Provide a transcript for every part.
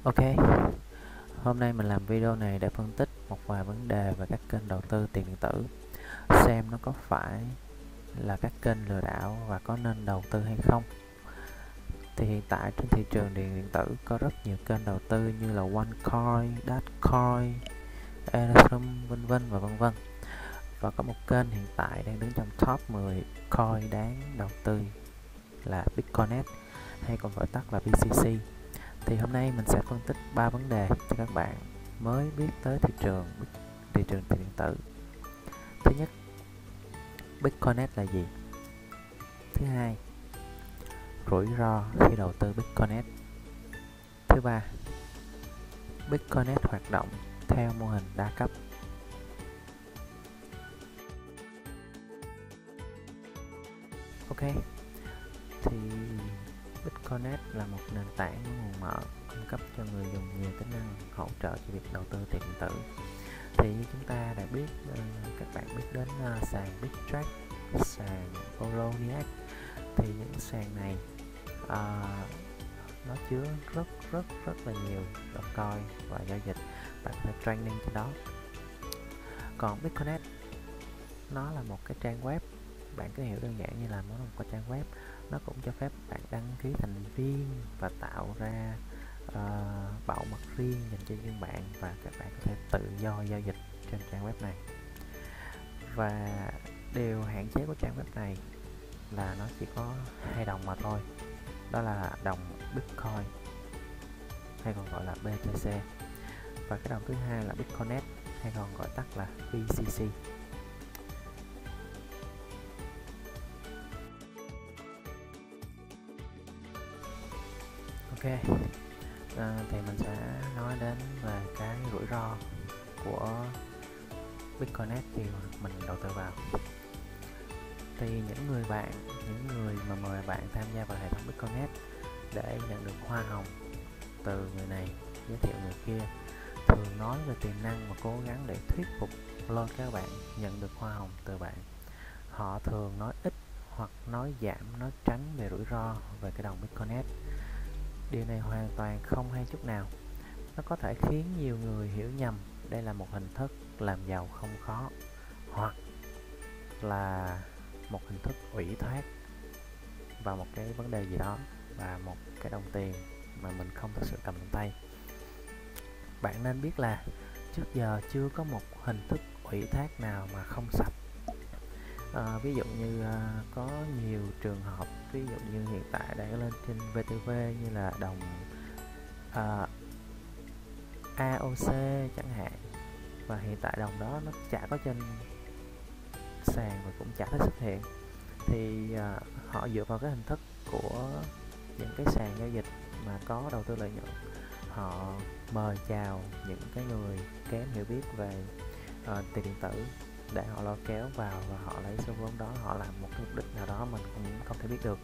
Ok, hôm nay mình làm video này để phân tích một vài vấn đề về các kênh đầu tư tiền điện tử, xem nó có phải là các kênh lừa đảo và có nên đầu tư hay không. Thì hiện tại trên thị trường tiền điện tử có rất nhiều kênh đầu tư như là OneCoin, Dogecoin, Ethereum, vân vân và vân vân. Và có một kênh hiện tại đang đứng trong top 10 coin đáng đầu tư là Bitcoin, hay còn gọi tắt là BTC. Thì hôm nay mình sẽ phân tích 3 vấn đề cho các bạn mới biết tới thị trường tiền điện tử. Thứ nhất, Bitcoin là gì? Thứ hai, rủi ro khi đầu tư Bitcoin. Thứ ba, Bitcoin hoạt động theo mô hình đa cấp. Ok, thì Bitcoin là một nền tảng nguồn mở cung cấp cho người dùng nhiều tính năng hỗ trợ cho việc đầu tư tiền điện tử. Thì như chúng ta đã biết, các bạn biết đến sàn Bittrex, sàn Poloniex. Thì những sàn này nó chứa rất là nhiều coin và giao dịch, bạn có thể trading trên đó. Còn Bitcoin nó là một cái trang web, bạn cứ hiểu đơn giản như là nó là một cái trang web. Nó cũng cho phép bạn đăng ký thành viên và tạo ra bảo mật riêng dành cho riêng bạn, và các bạn có thể tự do giao dịch trên trang web này. Và điều hạn chế của trang web này là nó chỉ có 2 đồng mà thôi, đó là đồng Bitcoin hay còn gọi là BTC, và cái đồng thứ hai là Bitcoin hay còn gọi tắt là BCC. Ok, thì mình sẽ nói đến về cái rủi ro của Bitcoin khi mình đầu tư vào. Thì những người mà mời bạn tham gia vào hệ thống Bitcoin để nhận được hoa hồng từ người này giới thiệu người kia, thường nói về tiềm năng và cố gắng để thuyết phục lôi các bạn nhận được hoa hồng từ bạn. Họ thường nói ít hoặc nói giảm, nói tránh về rủi ro về cái đồng Bitcoin. Điều này hoàn toàn không hay chút nào. Nó có thể khiến nhiều người hiểu nhầm đây là một hình thức làm giàu không khó, hoặc là một hình thức ủy thác vào một cái vấn đề gì đó và một cái đồng tiền mà mình không thực sự cầm trong tay. Bạn nên biết là trước giờ chưa có một hình thức ủy thác nào mà không sạch. Ví dụ như có nhiều trường hợp, ví dụ như hiện tại đang lên trên VTV như là đồng AOC chẳng hạn, và hiện tại đồng đó nó chả có trên sàn và cũng chả thấy xuất hiện. Thì họ dựa vào cái hình thức của những cái sàn giao dịch mà có đầu tư lợi nhuận, họ mời chào những cái người kém hiểu biết về tiền điện tử để họ lôi kéo vào, và họ lấy số vốn đó họ làm một cái mục đích nào đó mình cũng không thể biết được.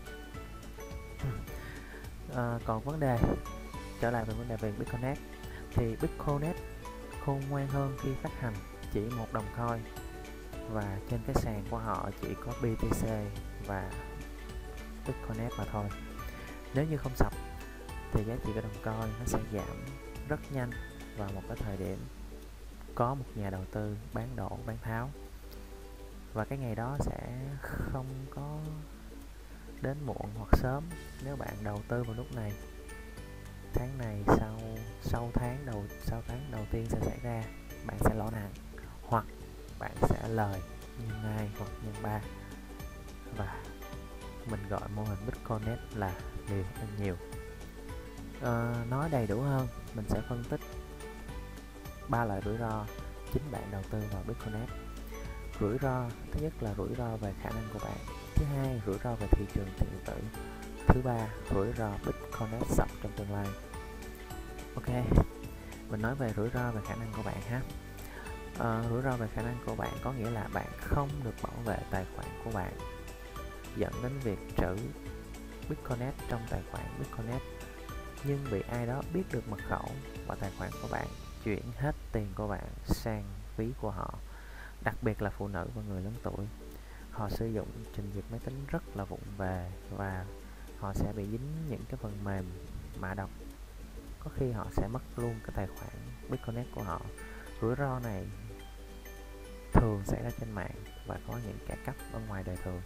Còn trở lại về vấn đề về Bitcoin, thì Bitcoin khôn ngoan hơn khi phát hành chỉ một đồng coin, và trên cái sàn của họ chỉ có BTC và Bitcoin mà thôi. Nếu như không sập thì giá trị của đồng coin nó sẽ giảm rất nhanh vào một cái thời điểm có một nhà đầu tư bán đổ bán tháo, và cái ngày đó sẽ không có đến muộn hoặc sớm. Nếu bạn đầu tư vào lúc này, tháng này sau tháng đầu tiên sẽ xảy ra, bạn sẽ lỗ nặng, hoặc bạn sẽ lời nhân 2 hoặc nhân 3, và mình gọi mô hình Bitcoin là liều ăn nhiều. Nói đầy đủ hơn, mình sẽ phân tích 3 loại rủi ro chính bạn đầu tư vào Bitcoin. Rủi ro thứ nhất là rủi ro về khả năng của bạn. Thứ hai, rủi ro về thị trường tiền điện tử. Thứ ba, rủi ro Bitcoin sập trong tương lai. Ok, mình nói về rủi ro về khả năng của bạn ha. Rủi ro về khả năng của bạn có nghĩa là bạn không được bảo vệ tài khoản của bạn, dẫn đến việc trữ Bitcoin trong tài khoản Bitcoin, nhưng bị ai đó biết được mật khẩu và tài khoản của bạn, chuyển hết tiền của bạn sang ví của họ. Đặc biệt là phụ nữ và người lớn tuổi, họ sử dụng trình duyệt máy tính rất là vụng về, và họ sẽ bị dính những cái phần mềm mã độc có khi họ sẽ mất luôn cái tài khoản BitConnect của họ. Rủi ro này thường xảy ra trên mạng và có những kẻ cắp ở ngoài đời thường.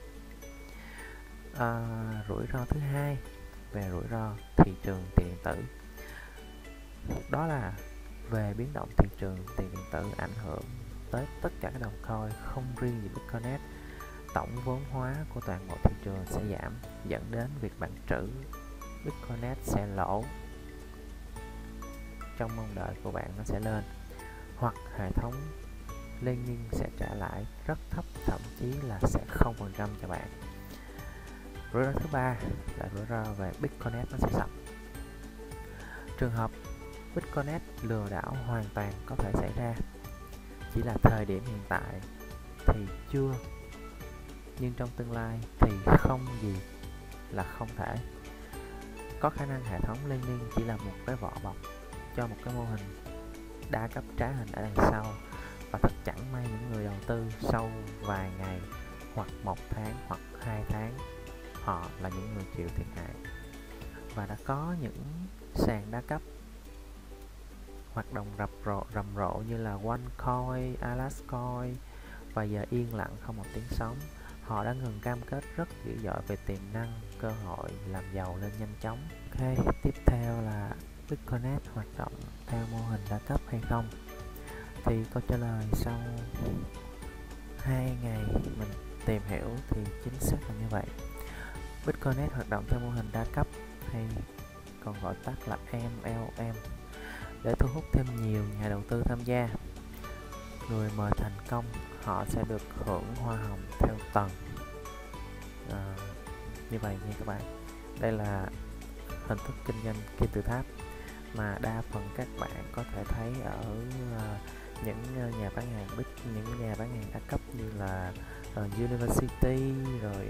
Rủi ro thứ hai về rủi ro thị trường tiền điện tử, đó là về biến động thị trường tiền điện tử ảnh hưởng tới tất cả các đồng coin, không riêng gì BitConnect. Tổng vốn hóa của toàn bộ thị trường sẽ giảm, dẫn đến việc bạn trữ BitConnect sẽ lỗ, trong mong đợi của bạn nó sẽ lên, hoặc hệ thống lending sẽ trả lại rất thấp, thậm chí là sẽ 0% cho bạn. Rủi ro thứ ba là rủi ro về BitConnect nó sẽ sập. Trường hợp BitConnect lừa đảo hoàn toàn có thể xảy ra, chỉ là thời điểm hiện tại thì chưa, nhưng trong tương lai thì không gì là không thể. Có khả năng hệ thống lending chỉ là một cái vỏ bọc cho một cái mô hình đa cấp trá hình ở đằng sau, và thật chẳng may những người đầu tư sau vài ngày hoặc 1 tháng hoặc 2 tháng, họ là những người chịu thiệt hại. Và đã có những sàn đa cấp hoạt động rầm rộ như là OneCoin, Alascoin, và giờ yên lặng không một tiếng sóng. Họ đã ngừng cam kết rất dữ dội về tiềm năng, cơ hội làm giàu lên nhanh chóng. Ok, tiếp theo là BitConnect hoạt động theo mô hình đa cấp hay không? Thì câu trả lời sau 2 ngày mình tìm hiểu thì chính xác là như vậy. BitConnect hoạt động theo mô hình đa cấp, hay còn gọi tắt là MLM, để thu hút thêm nhiều nhà đầu tư tham gia. Người mời thành công, họ sẽ được hưởng hoa hồng theo tầng. Như vậy nha các bạn. Đây là hình thức kinh doanh kim tự tháp mà đa phần các bạn có thể thấy ở những nhà bán hàng những nhà bán hàng đa cấp như là University, rồi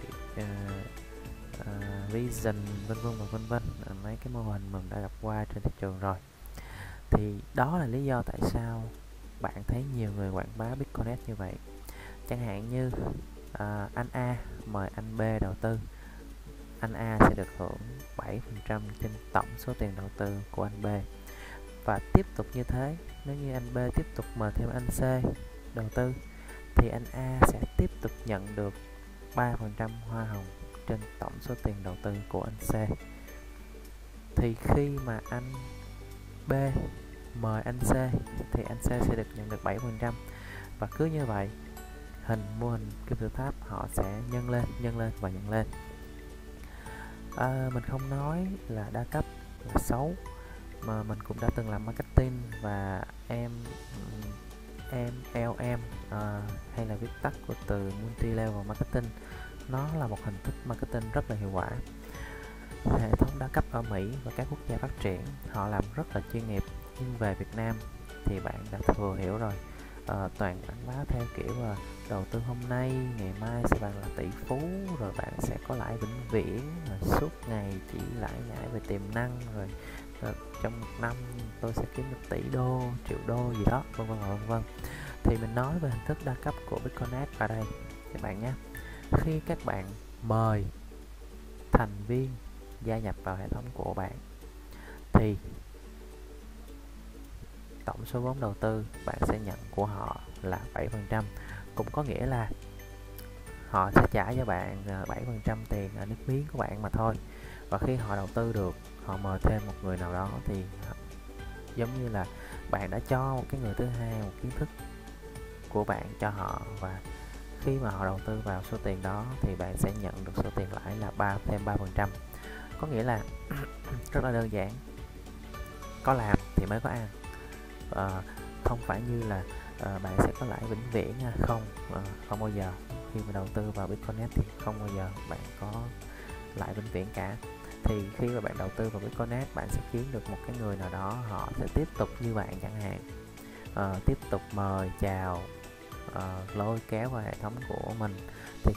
Vision, vân vân và vân vân. Mấy cái mô hình mình đã gặp qua trên thị trường rồi. Thì đó là lý do tại sao bạn thấy nhiều người quảng bá BitConnect như vậy. Chẳng hạn như anh A mời anh B đầu tư, anh A sẽ được hưởng 7% trên tổng số tiền đầu tư của anh B. Và tiếp tục như thế, nếu như anh B tiếp tục mời thêm anh C đầu tư, thì anh A sẽ tiếp tục nhận được 3% hoa hồng trên tổng số tiền đầu tư của anh C. Thì khi mà anh B mời anh C thì anh C sẽ được nhận được 7%, và cứ như vậy mô hình kim tự tháp họ sẽ nhân lên và nhân lên. Mình không nói là đa cấp là xấu, mà mình cũng đã từng làm marketing, và MLM hay là viết tắt của từ multi level marketing, nó là một hình thức marketing rất là hiệu quả. Hệ thống đa cấp ở Mỹ và các quốc gia phát triển họ làm rất là chuyên nghiệp, nhưng về Việt Nam thì bạn đã thừa hiểu rồi. Toàn quảng bá theo kiểu đầu tư hôm nay, ngày mai sẽ bạn là tỷ phú, rồi bạn sẽ có lãi vĩnh viễn, rồi suốt ngày chỉ lãi nhãi về tiềm năng, rồi trong một năm tôi sẽ kiếm được tỷ đô, triệu đô gì đó, vân vân và vân vân. Thì mình nói về hình thức đa cấp của BitConnect ở đây các bạn nhé. Khi các bạn mời thành viên gia nhập vào hệ thống của bạn thì tổng số vốn đầu tư bạn sẽ nhận của họ là 7%, cũng có nghĩa là họ sẽ trả cho bạn 7% tiền nước miếng của bạn mà thôi. Và khi họ đầu tư được, họ mời thêm một người nào đó thì giống như là bạn đã cho một cái người thứ hai một kiến thức của bạn cho họ, và khi mà họ đầu tư vào số tiền đó thì bạn sẽ nhận được số tiền lãi là thêm 3%. Có nghĩa là rất là đơn giản, có làm thì mới có ăn. Không phải như là bạn sẽ có lãi vĩnh viễn nha, không bao giờ. Khi mà đầu tư vào BitConnect thì không bao giờ bạn có lãi vĩnh viễn cả. Thì khi mà bạn đầu tư vào BitConnect, bạn sẽ kiếm được một cái người nào đó, họ sẽ tiếp tục như bạn chẳng hạn, tiếp tục mời chào, lôi kéo vào hệ thống của mình. Thì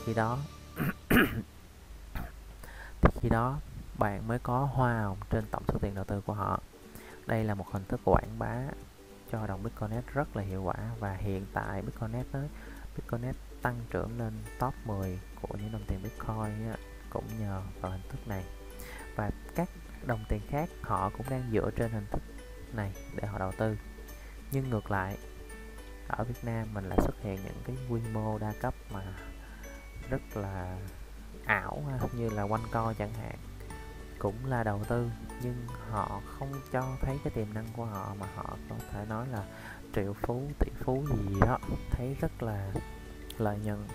khi đó bạn mới có hoa hồng trên tổng số tiền đầu tư của họ. Đây là một hình thức quảng bá cho đồng BitConnect rất là hiệu quả, và hiện tại BitConnect tăng trưởng lên top 10 của những đồng tiền Bitcoin cũng nhờ vào hình thức này. Và các đồng tiền khác họ cũng đang dựa trên hình thức này để họ đầu tư. Nhưng ngược lại, ở Việt Nam mình lại xuất hiện những cái quy mô đa cấp mà rất là ảo như là OneCoin chẳng hạn, cũng là đầu tư nhưng họ không cho thấy cái tiềm năng của họ, mà họ có thể nói là triệu phú, tỷ phú gì đó, thấy rất là lợi nhuận.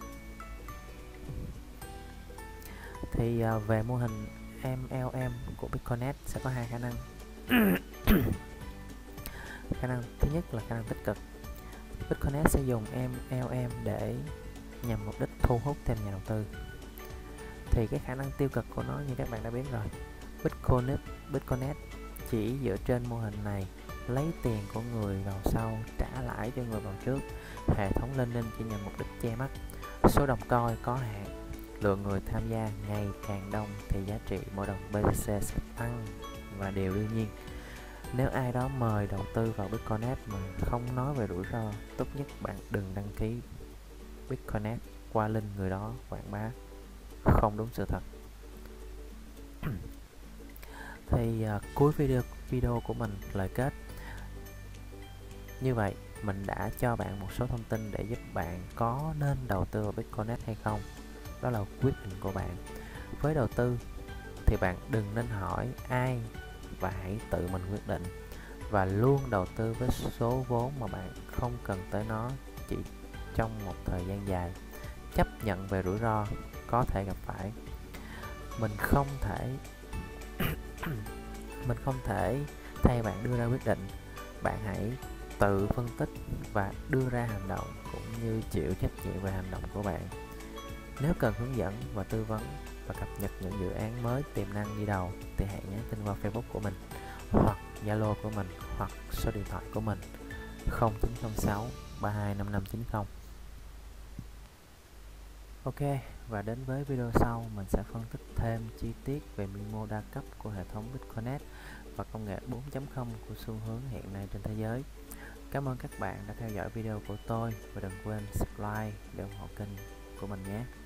Thì về mô hình MLM của Bitcoinet sẽ có hai khả năng. Khả năng thứ nhất là khả năng tích cực. Bitcoinet sẽ dùng MLM để nhằm mục đích thu hút thêm nhà đầu tư. Thì cái khả năng tiêu cực của nó như các bạn đã biết rồi, Bitcoinet chỉ dựa trên mô hình này lấy tiền của người vào sau trả lãi cho người vào trước. Hệ thống lên ninh chỉ nhằm mục đích che mắt. Số đồng coin có hạn, lượng người tham gia ngày càng đông thì giá trị mỗi đồng BTC sẽ tăng. Và điều đương nhiên, nếu ai đó mời đầu tư vào Bitcoinet mà không nói về rủi ro, tốt nhất bạn đừng đăng ký Bitcoinet qua link người đó quảng bá không đúng sự thật. Thì cuối video của mình lời kết. Như vậy mình đã cho bạn một số thông tin để giúp bạn có nên đầu tư vào Bitcoinet hay không. Đó là quyết định của bạn. Với đầu tư thì bạn đừng nên hỏi ai và hãy tự mình quyết định. Và luôn đầu tư với số vốn mà bạn không cần tới nó chỉ trong một thời gian dài. Chấp nhận về rủi ro có thể gặp phải. Mình không thể thay bạn đưa ra quyết định. Bạn hãy tự phân tích và đưa ra hành động, cũng như chịu trách nhiệm về hành động của bạn. Nếu cần hướng dẫn và tư vấn và cập nhật những dự án mới tiềm năng đi đầu thì hãy nhắn tin qua Facebook của mình, hoặc Zalo của mình, hoặc số điện thoại của mình 0906 325590. Ok, và đến với video sau mình sẽ phân tích thêm chi tiết về mô đa cấp của hệ thống Bitcoinet và công nghệ 4.0 của xu hướng hiện nay trên thế giới. Cảm ơn các bạn đã theo dõi video của tôi và đừng quên subscribe để ủng hộ kênh của mình nhé.